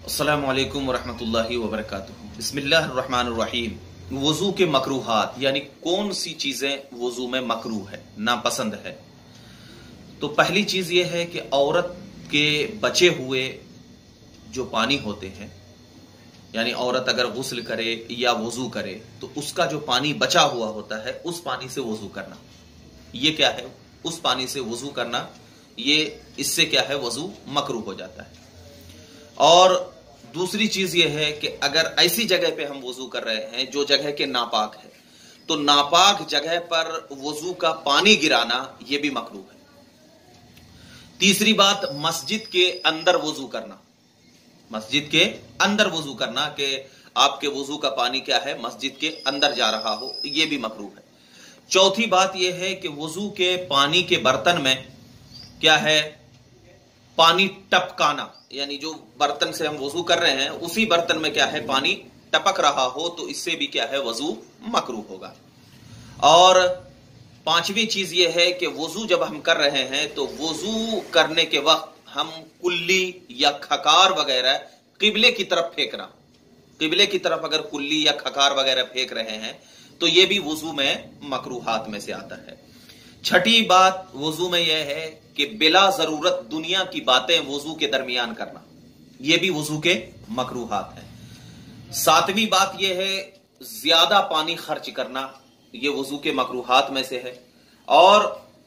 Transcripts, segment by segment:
अस्सलामु अलैकुम वरहमतुल्लाहि वबरकातुहू। बिस्मिल्लाहिर्रहमानिर्रहीम। वज़ू के मकरूहात यानी कौन सी चीजें वज़ू में मकरूह है, नापसंद है। तो पहली चीज यह है कि औरत के बचे हुए जो पानी होते हैं, यानी औरत अगर गुस्ल करे या वज़ू करे तो उसका जो पानी बचा हुआ होता है उस पानी से वज़ू करना, ये क्या है, उस पानी से वज़ू करना, ये इससे क्या है, वज़ू मकरूह हो जाता है। और दूसरी चीज यह है कि अगर ऐसी जगह पे हम वज़ू कर रहे हैं जो जगह के नापाक है, तो नापाक जगह पर वज़ू का पानी गिराना यह भी मकरूह है। तीसरी बात, मस्जिद के अंदर वज़ू करना, मस्जिद के अंदर वज़ू करना कि आपके वज़ू का पानी क्या है, मस्जिद के अंदर जा रहा हो, यह भी मकरूह है। चौथी बात यह है कि वज़ू के पानी के बर्तन में क्या है, पानी टपकाना, यानी जो बर्तन से हम वज़ू कर रहे हैं उसी बर्तन में क्या है, पानी टपक रहा हो, तो इससे भी क्या है, वज़ू मकरूह होगा। और पांचवी चीज यह है कि वज़ू जब हम कर रहे हैं तो वज़ू करने के वक्त हम कुल्ली या खकार वगैरह किबले की तरफ फेंकना, किबले की तरफ अगर कुल्ली या खकार वगैरह फेंक रहे हैं तो यह भी वज़ू में मकरूहात में से आता है। छठी बात वज़ू में यह है कि बिला जरूरत दुनिया की बातें वज़ू के दरमियान करना, यह भी वज़ू के मकरूहात है। सातवीं बात यह है ज्यादा पानी खर्च करना, यह वज़ू के मकरूहात में से है। और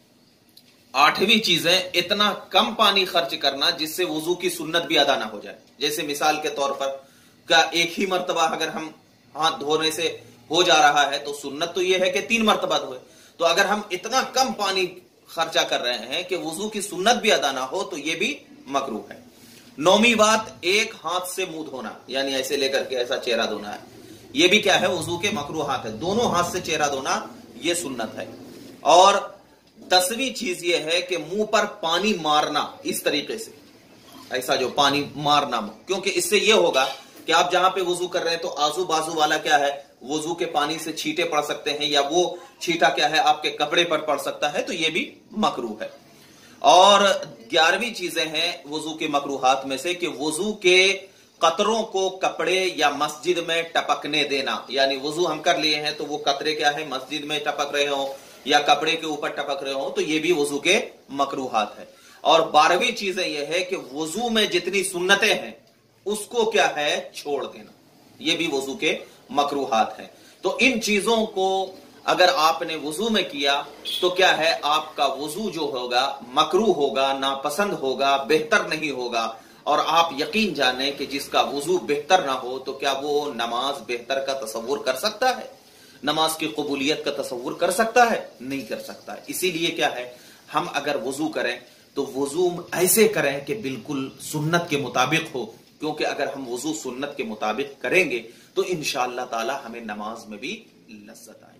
आठवीं चीज है इतना कम पानी खर्च करना जिससे वज़ू की सुन्नत भी अदा ना हो जाए। जैसे मिसाल के तौर पर क्या एक ही मर्तबा अगर हम हाथ धोने से हो जा रहा है तो सुन्नत तो यह है कि 3 मर्तबा धोए, तो अगर हम इतना कम पानी खर्चा कर रहे हैं कि वज़ू की सुन्नत भी अदा ना हो तो यह भी मकरूह है। नौवीं बात, एक हाथ से मुंह धोना, यानी ऐसे लेकर के ऐसा चेहरा धोना है, यह भी क्या है, वज़ू के मकरूहात है। दोनों हाथ से चेहरा धोना यह सुन्नत है। और 10वीं चीज यह है कि मुंह पर पानी मारना, इस तरीके से ऐसा जो पानी मारना, क्योंकि इससे यह होगा कि आप जहां पे वज़ू कर रहे हैं तो आजू बाजू वाला क्या है, वज़ू के पानी से छींटे पड़ सकते हैं या वो छींटा क्या है आपके कपड़े पर पड़ सकता है, तो यह भी मकरूह है। और 11वीं चीजें हैं वज़ू के मकरूहात में से कि वज़ू के कतरों को कपड़े या मस्जिद में टपकने देना, यानी वज़ू हम कर लिए हैं तो वो कतरे क्या है, मस्जिद में टपक रहे हो या कपड़े के ऊपर टपक रहे हो, तो ये भी वज़ू के मकरूहात है। और 12वीं चीजें यह है कि वज़ू में जितनी सुन्नतें हैं उसको क्या है, छोड़ देना, ये भी वज़ू के मकरूहात है। तो इन चीजों को अगर आपने वज़ू में किया तो क्या है, आपका वज़ू जो होगा मकरूह होगा, नापसंद होगा, बेहतर नहीं होगा। और आप यकीन जाने कि जिसका वज़ू बेहतर ना हो तो क्या वो नमाज बेहतर का तसव्वुर कर सकता है, नमाज की कबूलियत का तसव्वुर कर सकता है, नहीं कर सकता। इसीलिए क्या है, हम अगर वज़ू करें तो वज़ू ऐसे करें कि बिल्कुल सुन्नत के मुताबिक हो, क्योंकि अगर हम वज़ू सुन्नत के मुताबिक करेंगे तो इंशाअल्लाह ताला हमें नमाज में भी लज्जत आए।